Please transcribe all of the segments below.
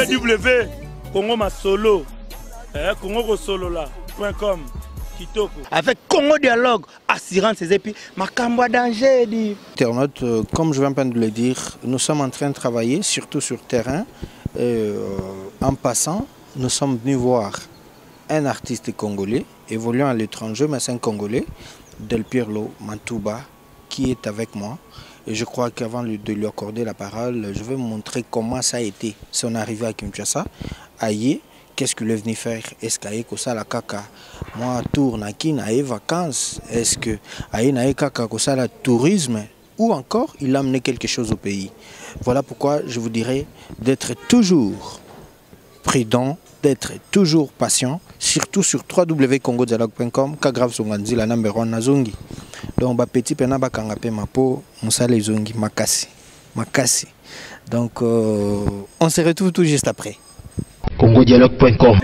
Congo ma solo. Congo solo là.com. Avec Congo Dialogue, assurance et puis Makamba danger dit. Internaute, comme je viens de le dire, nous sommes en train de travailler, surtout sur terrain. En passant, nous sommes venus voir un artiste congolais, évoluant à l'étranger, mais c'est un Congolais, Del Pirlo Mantouba, qui est avec moi. Et je crois qu'avant de lui accorder la parole, je vais vous montrer comment ça a été son arrivée à Kinshasa, à Yé. Qu'est-ce qu'il est venu faire? Est-ce qu'il y a la caca? Moi, tourne à qui n'a vacances? Est-ce que il y a caca le tourisme? Ou encore, il a amené quelque chose au pays? Voilà pourquoi je vous dirais d'être toujours prudent, d'être toujours patient, surtout sur www.congodialogue.com, Kagrave Songanzi, la number 1 Nazongi. Donc, petit pena bakangapé ma peau, Moussale Zongi, Makasi. Donc, on se retrouve tout juste après. CongoDialogue.com.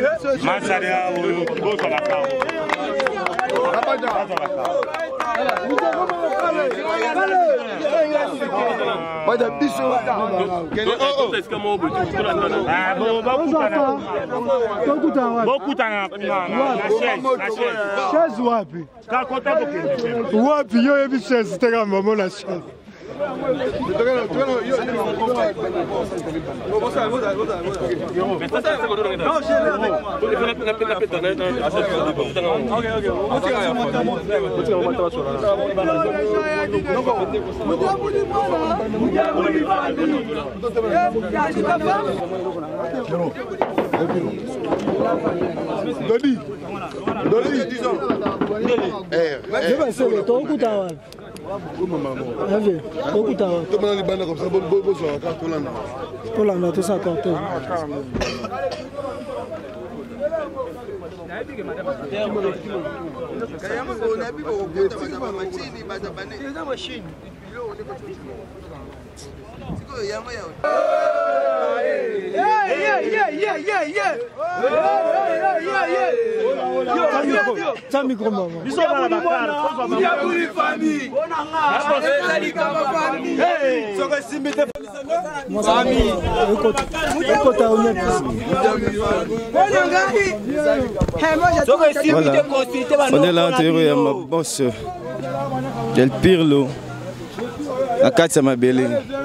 On est là à l'intérieur, il y a ma boss Del Pirlo. La carte c'est ma belle.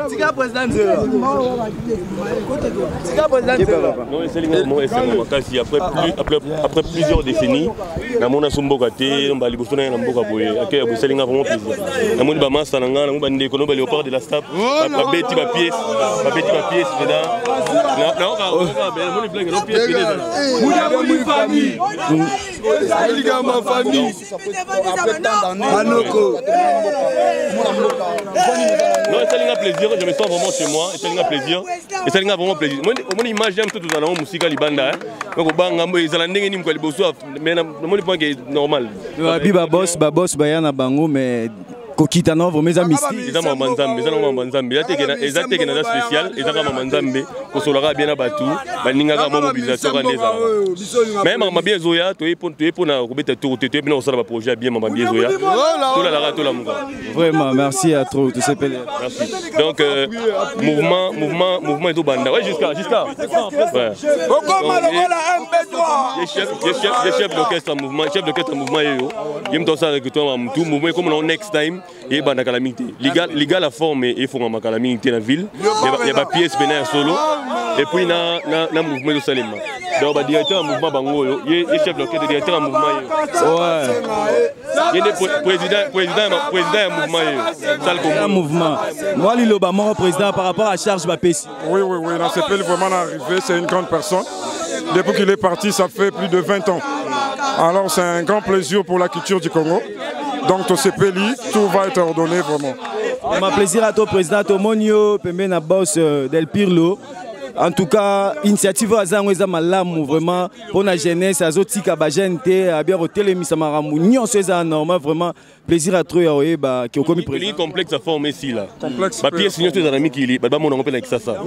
Après plusieurs décennies, na mona somboka te, on va liboso na mboka boye. Akaya bo selinga vraiment plaisir. Na moni ba massa na nga, na ba ndeko no ba léopard de la STAP, ba beti ba pièce là. Na moni blague no pièce là. Moni famille. Aliga ma famille. Anoko. Non, c'est un plaisir, je me sens vraiment chez moi, c'est un plaisir. Et c'est un vraiment plaisir. Moi, l'image, j'aime tout dans la musique, libanda. Donc, ils ont ndenge ni mko liboso, mais moi, je pense que c'est normal. Biba boss, bayana bango, mais kokita no vraiment mystique. Ils ont maman Nzambe, ils ont maman Nzambe. Ils ont été spécial, ils ont maman Nzambe. Pour cela, bien abattu, baninga ma mobilisation des même ma bien zoya, tu es pour na robeta tour, tu es bien au sein de projet bien ma bien zoya. Tout la tout la vraiment, merci à trop, tu sais. Merci. Donc mouvement et tout banda. Ouais, jusqu'à. Ouais. Les chefs d'orchestre mouvement, il me donne ça avec toi tout mouvement comme on next time et banda calamité. Liga la forme et faut ma calamité dans la ville. Il y a pas pièce pénale solo. Et puis na mouvement de Salema. Donc directeur mouvement bango, il est chef d'orchestre, directeur mouvement. Ouais. Il est président mouvement. Moi Liloba mon président par rapport à Charles Bapessi. Oui, dans ce pays vraiment arrivé, c'est une grande personne. Depuis qu'il est parti, ça fait plus de 20 ans. Alors c'est un grand plaisir pour la culture du Congo. Donc tout ce pays, tout va être ordonné vraiment. Ma plaisir à toi président Tomonio, Pemena boss Del Pirlo. En tout cas, initiative azango eza malamu vraiment pour la jeunesse, azotika ba jeune te a bien retelemisa maramu nyonso eza normal vraiment plaisir à trop ya oyeba ki okomi président. Il complexe à former ici là. Ba pièce nyonso eza na mikili, ba mona ngopela kisasa.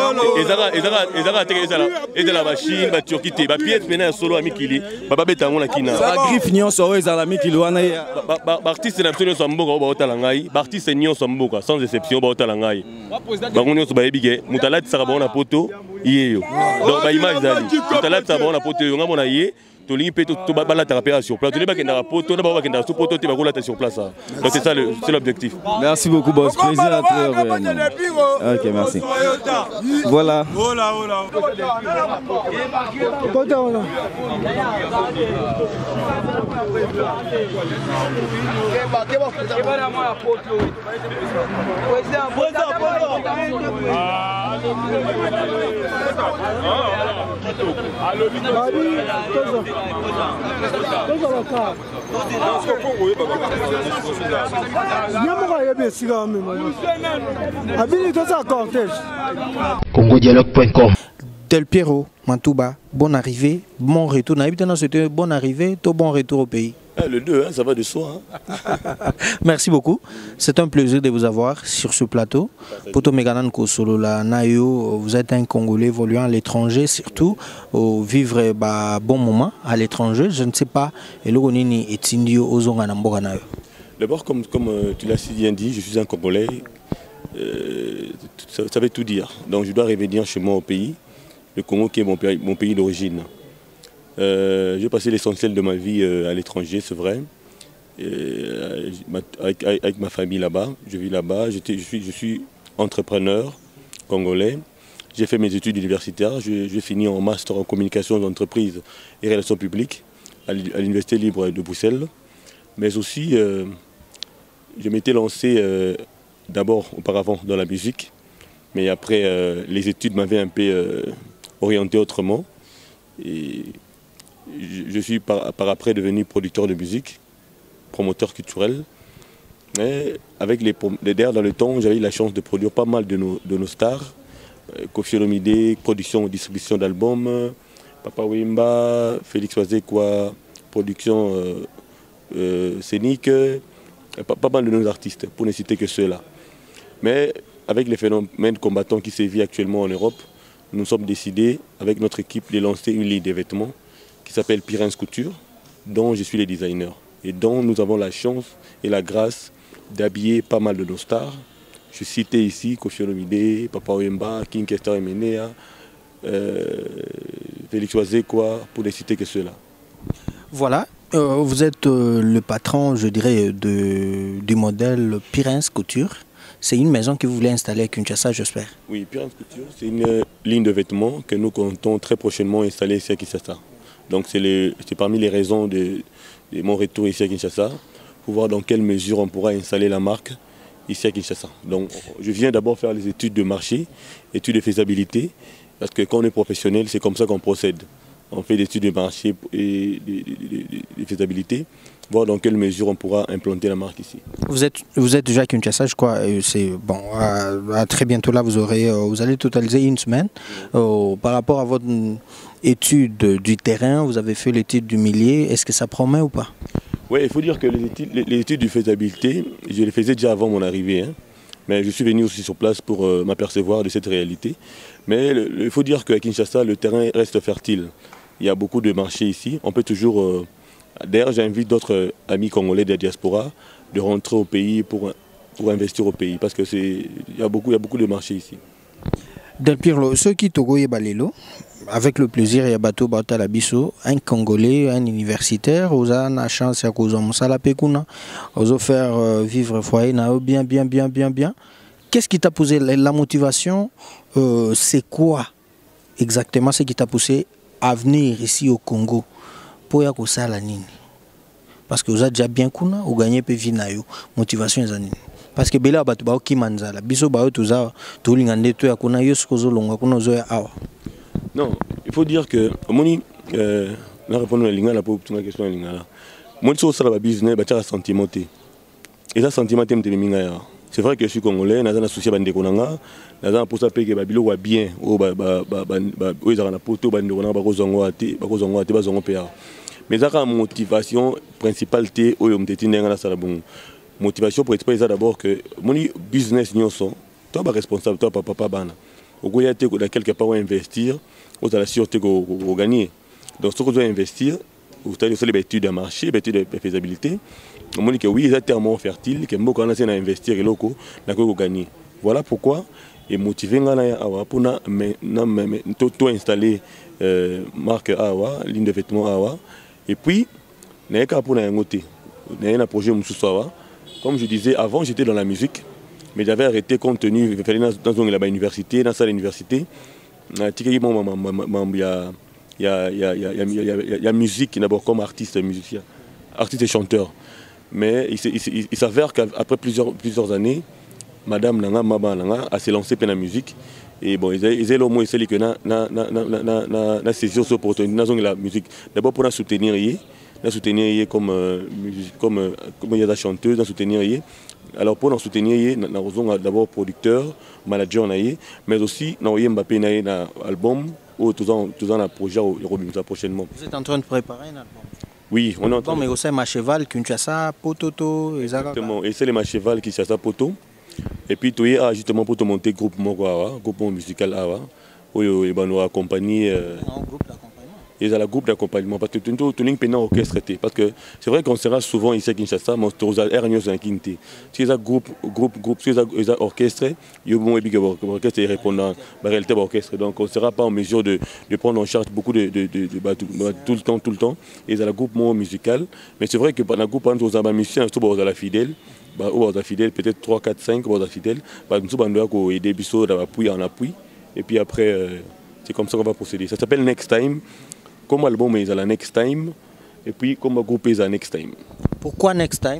Ezala la machine, ba Turquie te, ba pièce pena solo à mikili, ba beta ngona kina. Ba griffe nyonso eza la mikili wana ya. Ba artiste na nyonso mboka ba otala ngai, ba artiste nyonso mboka sans exception ba otala ngai. Ba nyonso ba yebike, mutalati saka ba na poto poto yeyo donc ba image dali totalata bona poto yo ngamo na ye tolingi pe to balata pe sur place toleba kenda poto na ba kenda sur poto te ba kolata sur place donc c'est ça c'est l'objectif. Merci beaucoup boss, plaisir OK, merci. Voilà. congodialogue.com. Del Piero, Mantouba, bonne arrivée, bon retour. C'était bonne arrivée, tout bon retour au pays. Le 2, hein, ça va de soi. Hein. Merci beaucoup. C'est un plaisir de vous avoir sur ce plateau. Poto Meganan Kosolola Nayo, vous êtes un Congolais évoluant à l'étranger, surtout vivre bon moment à l'étranger. Je ne sais pas. D'abord, comme tu l'as si bien dit, je suis un Congolais. Ça veut tout dire. Donc je dois revenir chez moi au pays, le Congo qui est mon pays d'origine. J'ai passé l'essentiel de ma vie à l'étranger, c'est vrai, avec ma famille là-bas. Je vis là-bas, je suis entrepreneur congolais. J'ai fait mes études universitaires, j'ai fini en master en communication d'entreprise et relations publiques à l'Université libre de Bruxelles. Mais aussi, je m'étais lancé d'abord auparavant dans la musique, mais après les études m'avaient un peu orienté autrement. Et je suis par après devenu producteur de musique, promoteur culturel. Mais avec derrière dans le temps, j'avais eu la chance de produire pas mal de nos stars. Koffi Olomide, production et distribution d'albums. Papa Wemba, Félix Wazekwa, production scénique. Pas mal de nos artistes, pour ne citer que ceux-là. Mais avec les phénomènes combattants qui sévissent actuellement en Europe, nous sommes décidés, avec notre équipe, de lancer une ligne de vêtements qui s'appelle Pirens Couture, dont je suis le designer. Et dont nous avons la chance et la grâce d'habiller pas mal de nos stars. Je citais ici Koffi Olomide, Papa Wemba, King Kester Emenea, Félix Wazekwa, pour ne citer que ceux-là. Voilà, vous êtes le patron, je dirais, du modèle Pirens Couture. C'est une maison que vous voulez installer à Kinshasa, j'espère. Oui, Pirens Couture, c'est une ligne de vêtements que nous comptons très prochainement installer ici à Kinshasa. Donc c'est parmi les raisons de mon retour ici à Kinshasa, pour voir dans quelle mesure on pourra installer la marque ici à Kinshasa. Donc je viens d'abord faire les études de marché, études de faisabilité, parce que quand on est professionnel, c'est comme ça qu'on procède. On fait des études de marché et de faisabilité, voir dans quelle mesure on pourra implanter la marque ici. Vous êtes déjà à Kinshasa, je crois. C'est bon. À très bientôt là, vous allez totaliser une semaine. Par rapport à votre étude du terrain, vous avez fait l'étude du milieu. Est-ce que ça promet ou pas? Oui, il faut dire que les études de faisabilité, je les faisais déjà avant mon arrivée. Hein. Mais je suis venu aussi sur place pour m'apercevoir de cette réalité. Mais il faut dire qu'à Kinshasa, le terrain reste fertile. Il y a beaucoup de marchés ici. On peut toujours... D'ailleurs, j'invite d'autres amis congolais de la diaspora de rentrer au pays pour investir au pays. Parce qu'il y a beaucoup de marchés ici. Del Pirlo, ceux qui Togo et Balelo, avec le plaisir, il y a Bato Batalabiso, un Congolais, un universitaire, aux a la chance à cause de Sala Pekuna, aux faire vivre foyer, bien. Qu'est-ce qui t'a posé la motivation? C'est quoi exactement ce qui t'a poussé à venir ici au Congo pour y aller la nini? Parce que vous êtes déjà bien kuna, vous gagnez peu vie na yo, motivation est nini? Parce que bela batu ba kimanzala, biso ba tuza to lingande to ya kuna yo skozo longa kuna zo ya awa. Non, il faut dire que moni na répondre à lingala pour toute ma question à lingala. Moni so sala ba business ba tira sentimenté. Et ça sentimenté me minga ya. C'est vrai que je suis congolais, naza na souci bande konanga, naza pour ça peke ba bilo wa bien, o ba za na poto bande konanga ba kozongo ate, ba zongo pa. Mais ça motivation principale té o yo mteti ndenga na sala bon. Motivation pour exprimer ça d'abord que mon business nyonso, toi ba responsable, toi papa bana. Au goya te ko quelque part investir, aux à la sûreté qu'on gagner. Donc ce qu'on doit investir, vous avez les études de marché, les études de faisabilité. On dit que oui, c'est tellement fertile que beaucoup on a investi et locaux, n'a que gagner. Voilà pourquoi et motivé pour tout installer marque Awa, ligne de vêtements Awa. Et puis, il y a un projet Moussousawa. Comme je disais, avant j'étais dans la musique, mais j'avais arrêté compte tenu dans l'université, dans la université. Il y a musique d'abord comme artiste, musicien, artiste et chanteur. Mais il s'avère qu'après plusieurs années, Madame Nanga Maba Nanga a s'est lancée dans la musique. Et bon, ils ont au moins essayé que na saisi cette opportunité dans la musique. D'abord pour la soutenir, comme il y a des chanteuses, soutenir. Alors pour nous soutenir, nous avons d'abord producteur, manager, mais aussi nous avons Mbappé un album ou tout un projet prochainement. Vous êtes en train de préparer un album? Oui, on est en train. Mais aussi Macheval, Kinshasa, Pototo, exactement. Et c'est les Macheval qui cherchent Poto. Et puis tu es justement pour te monter groupe musical Awa, où ils vont accompagner. Ils ont le groupe d'accompagnement parce que tout le monde est orchestre. Parce que c'est vrai qu'on sera souvent ici à Kinshasa, mais on a RNOS en Kinté. Si ils ont groupe, si ils ont orchestre, ils vont orchestre et répondant à réalité orchestre. Donc on ne sera pas en mesure de prendre en charge beaucoup tout le temps. Ils ont le groupe musical. Mais c'est vrai que dans le groupe, on a un musicien, on a la fidèle. Peut-être 3, 4, 5 fidèles. Nous allons aider Bissot en appui. Et puis après, c'est comme ça qu'on va procéder. Ça s'appelle Next Time. Comme album, ils ont la Next Time. Et puis comme groupe, ils ont Next Time. Pourquoi Next Time?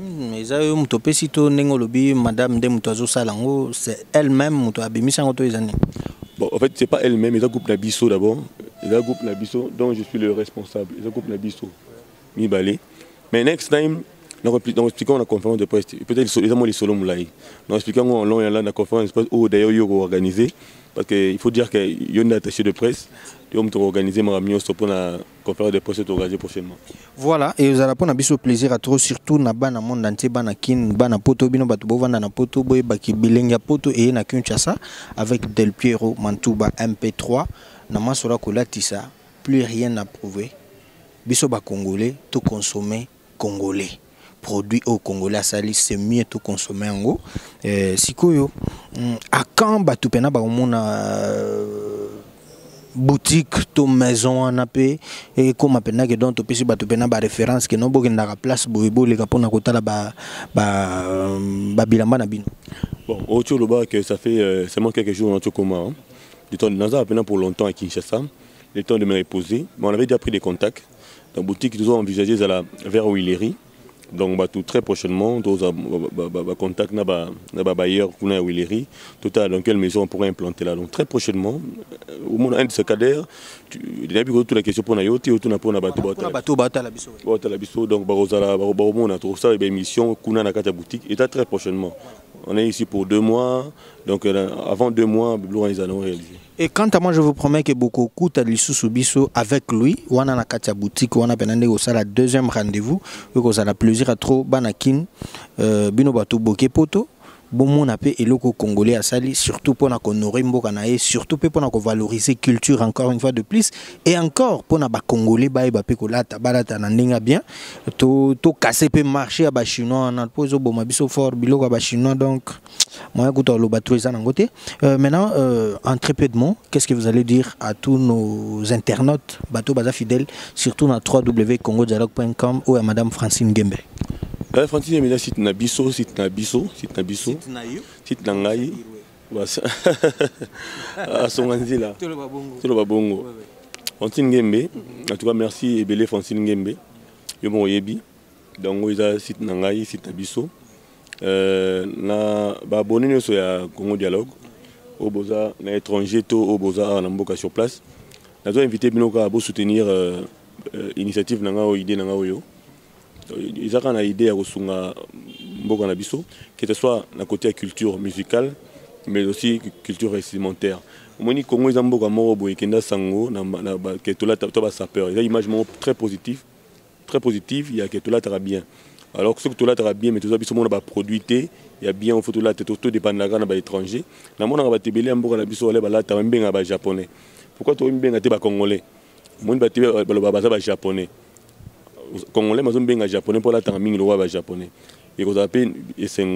Madame de Moutazo Salango, c'est elle-même qui a mis ça en bon, en fait, ce n'est pas elle-même. Ils ont le groupe Nabisso d'abord. Ils ont le groupe Nabisso, dont je suis le responsable. Ils ont le groupe Nabisso. Mibalé. Mais Next Time, nous expliquons la conférence de presse. Peut-être qu'ils ont les solos moulay. Nous expliquons en long et en large la conférence de presse où d'ailleurs ils ont organisé. Parce qu'il faut dire qu'il y a une attaché de presse. Ils ont organisé pour la conférence de presse organisée prochainement. Voilà, et vous allez prendre un plaisir à trop, surtout dans le monde entier, dans le Poto, dans le Poto, dans Poto et dans Kinshasa, avec Del Piero Mantouba MP3. Dans le Kolatissa, plus rien à prouver. Biso ba Congolais, tout consommer Congolais. Produit au Congolais, c'est mieux tout consommer en gros. Sikoyo, à quand tu peux boutique, to maison en AP et comme appena que donc tu peux si tu peux na référence que non bogue na place boibo les capona kota la ba bilamba na bino. Bon, au Tcholoba que ça fait seulement quelques jours en Tchokoma. Du temps Naza appena pour longtemps à Kinshasa, le temps de me reposer, mais on avait déjà pris des contacts. Dans boutique ils ont envisagé vers Willery. Donc tout très prochainement, nous avons contact avec bailleur pour la Willery, dans quelle maison on pourrait implanter là. Donc très prochainement, au moins un de ces cadres, il y a toute la question pour la Yoti, ou tout pour la bateau. Donc on a trouvé ça une émission qu'on a dans la boutique et très prochainement. On est ici pour 2 mois, donc avant 2 mois, ils allons réaliser. Et quant à moi, je vous promets que beaucoup coûtent à l'issue avec lui. On a la boutique, on a la deuxième rendez-vous. On a le plaisir à trop banakin, bino bateau bokeh poto. Bon mon appel et loko congolais à sali surtout pour na honorer mbokanae surtout pour na valoriser culture encore une fois de plus et encore pour na ba congolais ba pe kolata balata na ndinga bien to casser pe marché à ba chinois na pozo bo mabiso fort biloko ba chinois donc moi écoute lo ba ça na côté maintenant en très peu de mots qu'est-ce que vous allez dire à tous nos internautes bateau baza fidèles surtout na www.congodialogue.com ou à madame Francine Gembe. Francine Gembe site na biso site na ngai à son là tout le babongo Francine Gembe en tout cas merci ebele Francine Gembe yo bon yebi donc ils a site na ngai site na biso na ba abonné no so ya Congo Dialogue au boza na étranger to au boza na mboka sur place na zo invité binoka à soutenir initiative na nga idée na nga yo. Ils ont une idée à Rosunga Mboka Nabiso, que ce soit la côté culture musicale, mais aussi culture vestimentaire. Moni Congo ils ont Mboka Morobo et Kenda Sango, que tout là t'as sapeur. Il y a une image très positive, il y a que tout là t'as bien. Alors que ce que tout là t'as bien, mais tout ça, on a produit, il y a bien au photo là, tout dépend de la grande étranger. La monde a tébélé Mboka Nabiso, là t'as même bien japonais. Pourquoi tu as bien à congolais? Mon bateau est japonais. Congolais, mais on japonais pour la termine le roi japonais. Et vous appelez Esengo,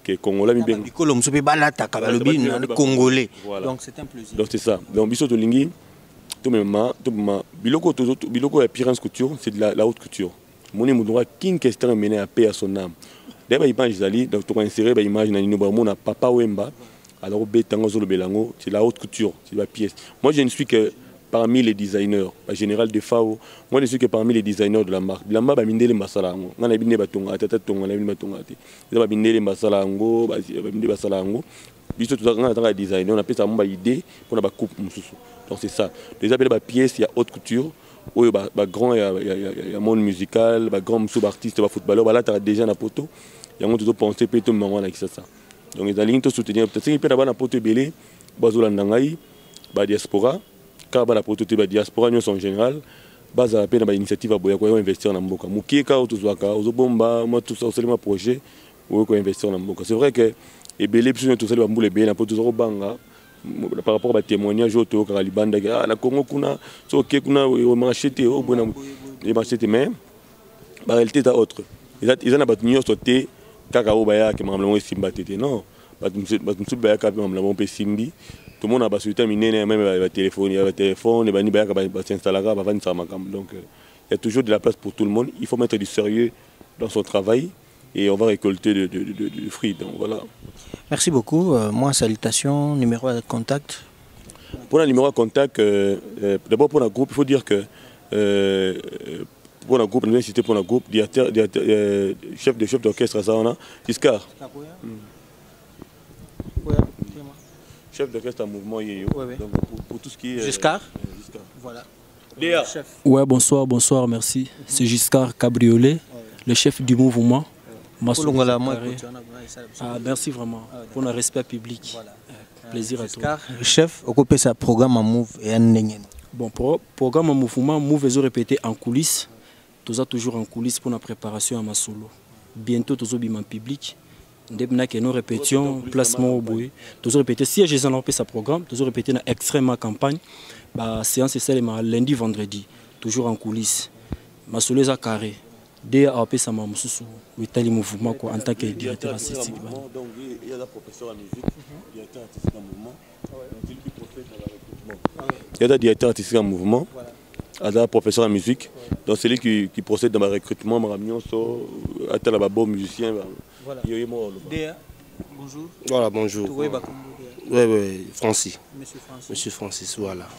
Congolais mi ben. Congolais. Voilà. Donc c'est un plaisir. Donc c'est ça. Donc biso to lingi to mema biloko ya Pirance Couture, c'est de la haute couture. Moni mudura king question mené à paix à son âme. D'ailleurs image zali donc to insérer ba image na nino ba mona Papa Wemba. Alors betango zolo belango, c'est la haute couture, c'est la pièce. Moi je ne suis que parmi les designers, en général de FAO, moi je suis que parmi les designers de la marque. La marque bindele masala ngo. Ngana binde batonga tata tonga na binde batonga te. Ils bindele masala ngo, binde basala ngo. Biso tout ngana tanga designer, on appelle ça mon idée pour na coupe mususu. Donc c'est ça. Les appels ba pièce, il y a haute couture. Oui, bah grand, il y a monde musical, bah grand sous artiste, bah footballeur, bah là tu as déjà na poto. Il y a un tout pensé peut-être maman avec ça. Donc les lignes te soutenir peut-être qu'il peut avoir na poto belé, bah zolandangai, bah diaspora, car bah la poto te bah diaspora nous en général, bah ça appelle bah initiative à boya quoi investir na mboka. Mukieka ou tout ça ka, ozobomba, moi tout ça c'est le projet, ou quoi investir na mboka. C'est vrai que et belé plus tout ça le bambou les belé na poto zoro banga. Par rapport à témoignage auto Karalibanda na Congo kuna so ke kuna au marché te au bon les marchés te mais la réalité est autre ils en a battu sauté kakao baya que mamla simba tete non battu baya ka mamla on peut simbi tout le monde a basé terminé même le téléphone et bani baya ka s'installer va vendre ça makam donc il y a toujours de la place pour tout le monde il faut mettre du sérieux dans son travail et on va récolter du fruit. Donc voilà. Merci beaucoup. Moi, salutations, numéro de contact. Pour le numéro de contact, d'abord pour le groupe, il faut dire que pour le groupe, l'université pour le groupe, chef d'orchestre, ça on a Giscard. Chef d'orchestre en mouvement, donc pour tout ce qui est. Giscard. Voilà. Ouais, bonsoir, merci. C'est Giscard Cabriolet, le chef du mouvement. Merci vraiment pour le respect public. Voilà. Plaisir à toi. Chef, occupez sa programme en Move et en Nengen. Bon, programme en mouvement, Move est répété en coulisses. Tous toujours en coulisses pour la préparation à ma solo. Bientôt, tous en public. Dès que nous répétions, placement au bruit. Tous répété, si j'ai un sa programme, tous répété dans extrêmement campagne. La séance est seulement lundi, vendredi. Toujours en coulisses. Ma solo est à carré. Dès à ça m'a le mouvement en tant que directeur artistique. Donc il y a un professeur en musique, directeur artistique en mouvement. Il y a un directeur artistique en mouvement, un professeur en musique. Donc c'est lui qui procède dans le recrutement, un musicien. Bonjour. Voilà, bonjour. Oui, Francis. Monsieur Francis, voilà.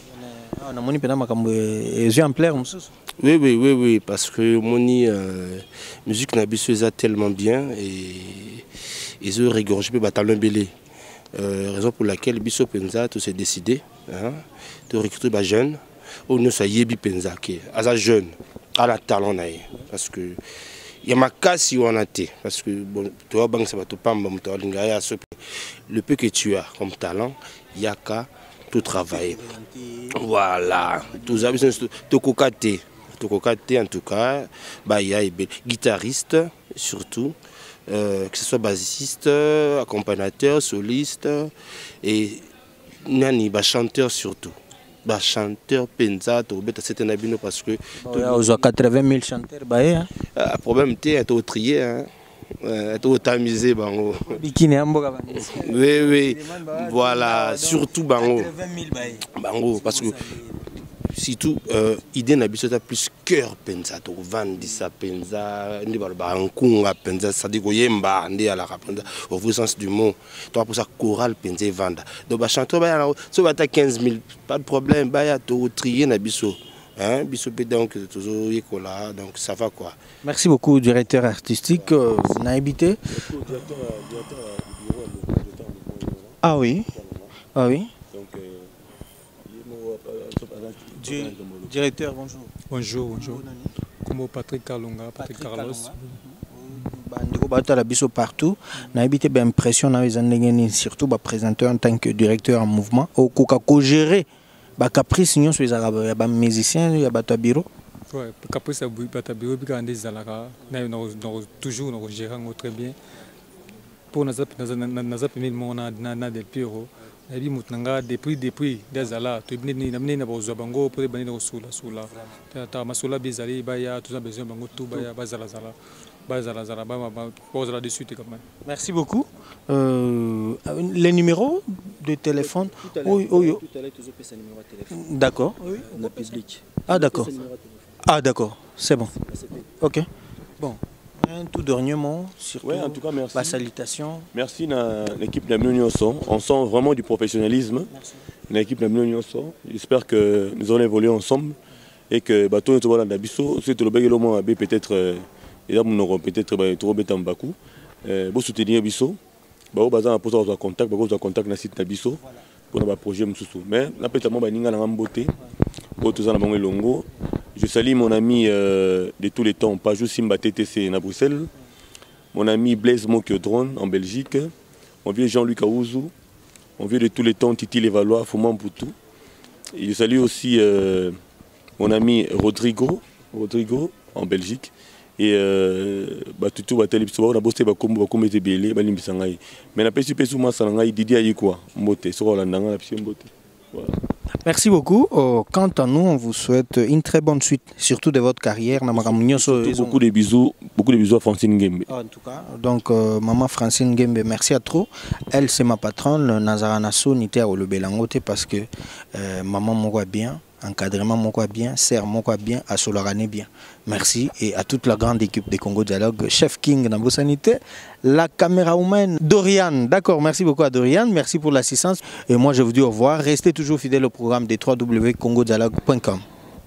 Oui, parce que mon musique n'a pas tellement bien et ils ont régorgé le bataillon belé. Raison pour laquelle Bisso Penza s'est décidé de recruter des jeunes. On ne sait pas Penza qui est jeune, à la talent parce que il y a ma casse on a été parce que bon, toi banque ça va te pas le peu que tu as comme talent, il y a qu'à tout travailler. Voilà, tous amis te cocater en tout cas, bah il y a guitariste surtout, que ce soit bassiste, accompagnateur, soliste et nani bah chanteur surtout. Bah chanteur Penza to beta c'était abino parce que aux 80 000 chanteurs bah problème t'es au trier hein au tamisé bango bikini amboka oui voilà surtout bango parce que surtout idée na biso ta plus cœur Penza to vendre ça Penza ndi ba nkunga Penza ça dit koyemba ndi ala Penza au vrai sens du mot toi pour ça chorale Penza vendre donc ba chanteur ba so ba ta 15 000 pas de problème ba ya to trier na biso hein biso pe donc toujours yekola donc ça va quoi. Merci beaucoup directeur artistique na habité. Ah oui. Directeur, bonjour. Bonjour. Comme Patrick Kalonga, Patrick Carlos. Partout. On a habité l'impression, surtout présenter en tant que directeur en mouvement. Au Coca-Cola, Caprice, il y a des musiciens, il y a des bureaux. Oui, Caprice, il y a des bureaux, il y a des alaka. Toujours gérant très bien. Pour nous, on a des bureaux. Ebi mutnanga depuis des ala to ibni na mnena bozo bango pour bani na sula ta masula bizali baya to za besoin bango to baya bazala dessus quand même. Merci beaucoup. Les numéros de téléphone. D'accord. Ah d'accord. Ah d'accord. C'est bon. Ok. Bon. Un tout dernier mot. Surtout, ouais, en tout cas, merci. La salutation. Merci à l'équipe de On sent vraiment du professionnalisme. L'équipe de j'espère que nous allons évoluer ensemble et que bateau est dans Dabiso, c'est le bagage peut-être trop bête en Bakou. Pour soutenir Bisso, bazar pour avoir contact, na site Dabiso pour notre projet Msusu. Mais là peut-être moi baninga na beauté, pour tout ça na longo. Je salue mon ami de tous les temps, Pajou Simba TTC à Bruxelles, mon ami Blaise Mokiodron en Belgique, mon vieux Jean-Luc Aouzou, mon vieux de tous les temps Titi Levallois, Fouman Poutou. Et je salue aussi mon ami Rodrigo en Belgique. Et tout va on a bossé comme était belé, mais la pêche pêche moi ça Didi Ayikwa, Mbote, sur la Mbote. Merci beaucoup. Quant à nous, on vous souhaite une très bonne suite, surtout de votre carrière. Beaucoup de bisous à Francine Gembe. En tout cas, donc maman Francine Gembe, merci à trop. Elle, c'est ma patronne, Nazara Nassou, Nité au Belangote, parce que maman m'envoie bien, encadrement m'envoie bien, serre m'envoie bien, à Solarane bien. Merci et à toute la grande équipe des Congo Dialogue, Chef King Nambo Sanité, la caméra humaine Dorian. D'accord, merci beaucoup à Dorian, merci pour l'assistance. Et moi je vous dis au revoir, restez toujours fidèles au programme des www.congodialogue.com.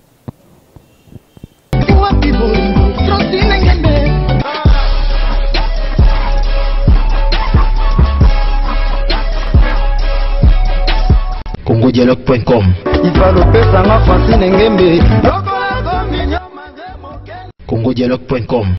congodialogue.com. congodialogue.com.